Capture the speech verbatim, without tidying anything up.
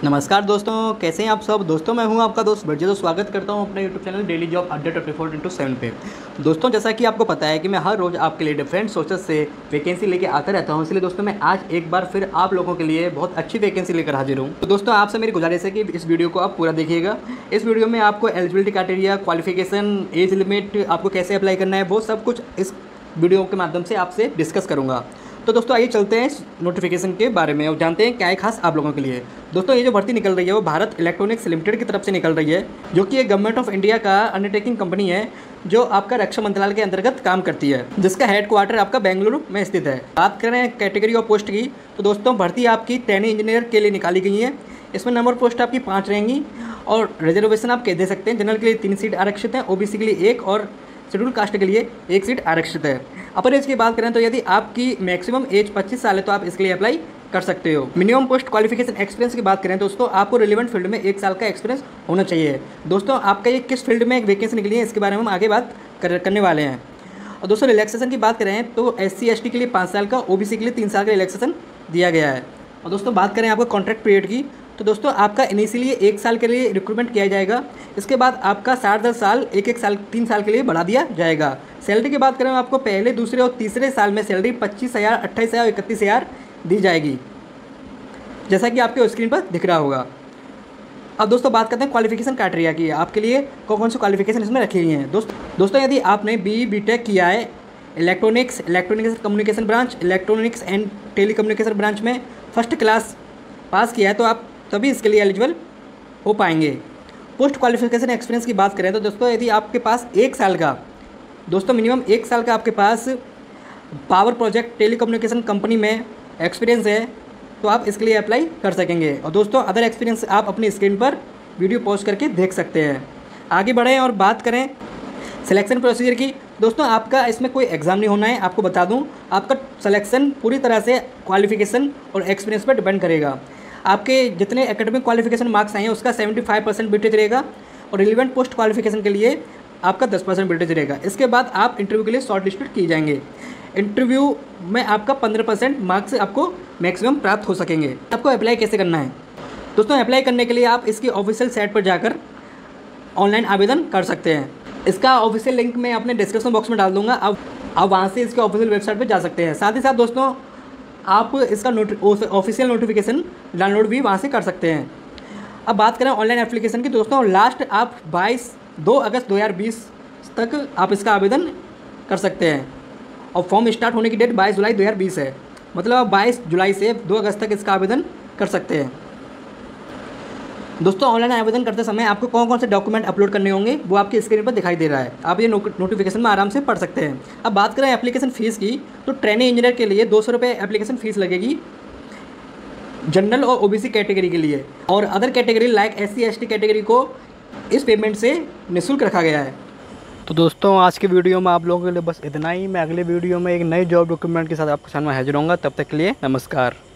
नमस्कार दोस्तों, कैसे हैं आप सब। दोस्तों मैं हूं आपका दोस्त ब्रजेश। तो स्वागत करता हूं अपने YouTube channel daily job Adda twenty four into seven पे। दोस्तों जैसा कि आपको पता है कि मैं हर रोज़ आपके लिए डिफरेंट सोर्सेस से वैकेंसी लेके आता रहता हूं, इसलिए दोस्तों मैं आज एक बार फिर आप लोगों के लिए बहुत अच्छी वैकेंसी लेकर हाजिर हूँ। तो दोस्तों आपसे मेरी गुजारिश है कि इस वीडियो को आप पूरा देखिएगा। इस वीडियो में आपको eligibility criteria, qualification, age limit, आपको कैसे अप्लाई करना है, वो सब कुछ इस वीडियो के माध्यम से आपसे डिस्कस करूँगा। तो दोस्तों आइए चलते हैं इस नोटिफिकेशन के बारे में और जानते हैं क्या है खास आप लोगों के लिए। दोस्तों ये जो भर्ती निकल रही है वो भारत इलेक्ट्रॉनिक्स लिमिटेड की तरफ से निकल रही है, जो कि एक गवर्नमेंट ऑफ इंडिया का अंडरटेकिंग कंपनी है जो आपका रक्षा मंत्रालय के अंतर्गत काम करती है, जिसका हेडक्वार्टर आपका बेंगलुरु में स्थित है। बात करें कैटेगरी और पोस्ट की तो दोस्तों भर्ती आपकी ट्रेनिंग इंजीनियर के लिए निकाली गई है। इसमें नंबर पोस्ट आपकी पाँच रहेंगी और रिजर्वेशन आप दे सकते हैं। जनरल के लिए तीन सीट आरक्षित है, ओबीसी के लिए एक और शेड्यूल कास्ट के लिए एक सीट आरक्षित है। अपर एज की बात करें तो यदि आपकी मैक्सिमम एज पच्चीस साल है तो आप इसके लिए अप्लाई कर सकते हो। मिनिमम पोस्ट क्वालिफिकेशन एक्सपीरियंस की बात करें दोस्तों आपको रिलेवेंट फील्ड में एक साल का एक्सपीरियंस होना चाहिए। दोस्तों आपका ये किस फील्ड में एक वैकेंसी निकली है इसके बारे में हम आगे बात कर, करने वाले हैं। और दोस्तों रिलैक्सेशन की बात करें तो एस सी एस टी के लिए पाँच साल का, ओबीसी के लिए तीन साल का रिलैक्सेशन दिया गया है। और दोस्तों बात करें आपका कॉन्ट्रैक्ट पीरियड की तो दोस्तों आपका इनिशियली एक साल के लिए रिक्रूटमेंट किया जाएगा। इसके बाद आपका साठ दस साल एक एक साल तीन साल के लिए बढ़ा दिया जाएगा। सैलरी की बात करें आपको पहले, दूसरे और तीसरे साल में सैलरी पच्चीस हज़ार अट्ठाईस हज़ार इकतीस हज़ार दी जाएगी, जैसा कि आपके स्क्रीन पर दिख रहा होगा। अब दोस्तों बात करते हैं क्वालिफिकेशन क्राइटेरिया की, आपके लिए कौन कौन सी क्वालिफिकेशन इसमें रखी गई हैं। दोस्त दोस्तों यदि आपने बी बी टेक किया है electronics electronics communication branch electronics and telecommunication branch में फर्स्ट क्लास पास किया है तो आप तभी इसके लिए एलिजिबल हो पाएंगे। पोस्ट क्वालिफिकेशन एक्सपीरियंस की बात करें तो दोस्तों यदि आपके पास एक साल का दोस्तों मिनिमम एक साल का आपके पास पावर प्रोजेक्ट टेलीकम्युनिकेशन कंपनी में एक्सपीरियंस है तो आप इसके लिए अप्लाई कर सकेंगे। और दोस्तों अदर एक्सपीरियंस आप अपनी स्क्रीन पर वीडियो पॉज करके देख सकते हैं। आगे बढ़ें और बात करें सिलेक्शन प्रोसीजर की। दोस्तों आपका इसमें कोई एग्ज़ाम नहीं होना है, आपको बता दूं आपका सिलेक्शन पूरी तरह से क्वालिफिकेशन और एक्सपीरियंस पर डिपेंड करेगा। आपके जितने एकेडमिक क्वालिफिकेशन मार्क्स आए हैं उसका पचहत्तर परसेंट वेटेज रहेगा और रिलेवेंट पोस्ट क्वालिफिकेशन के लिए आपका दस परसेंट वेटेज रहेगा। इसके बाद आप इंटरव्यू के लिए शॉर्ट लिस्टेड किए जाएंगे। इंटरव्यू में आपका पंद्रह परसेंट मार्क्स आपको मैक्सिमम प्राप्त हो सकेंगे। आपको अप्लाई कैसे करना है दोस्तों? अप्लाई करने के लिए आप इसकी ऑफिशियल साइट पर जाकर ऑनलाइन आवेदन कर सकते हैं। इसका ऑफिशियल लिंक मैं अपने डिस्क्रिप्शन बॉक्स में डाल दूँगा, अब आप वहाँ से इसके ऑफिशियल वेबसाइट पर जा सकते हैं। साथ ही साथ दोस्तों आप इसका ऑफिशियल नोटिफिकेशन डाउनलोड भी वहाँ से कर सकते हैं। अब बात करें ऑनलाइन एप्लीकेशन की दोस्तों, लास्ट आप बाईस दो अगस्त दो हज़ार बीस तक आप इसका आवेदन कर सकते हैं और फॉर्म स्टार्ट होने की डेट बाईस जुलाई दो हज़ार बीस है, मतलब आप बाईस जुलाई से दो अगस्त तक इसका आवेदन कर सकते हैं। दोस्तों ऑनलाइन आवेदन करते समय आपको कौन कौन से डॉक्यूमेंट अपलोड करने होंगे वो आपकी स्क्रीन पर दिखाई दे रहा है, आप ये नोटिफिकेशन में आराम से पढ़ सकते हैं। अब बात करें एप्लीकेशन फ़ीस की तो ट्रेनिंग इंजीनियर के लिए दो सौ रुपये एप्लीकेशन फ़ीस लगेगी जनरल और ओबीसी कैटेगरी के लिए, और other category like S C S T category को इस पेमेंट से निःशुल्क रखा गया है। तो दोस्तों आज के वीडियो में आप लोगों के लिए बस इतना ही। मैं अगले वीडियो में एक नए जॉब डॉक्यूमेंट के साथ आपके सामने हाजिर होऊंगा। तब तक के लिए नमस्कार।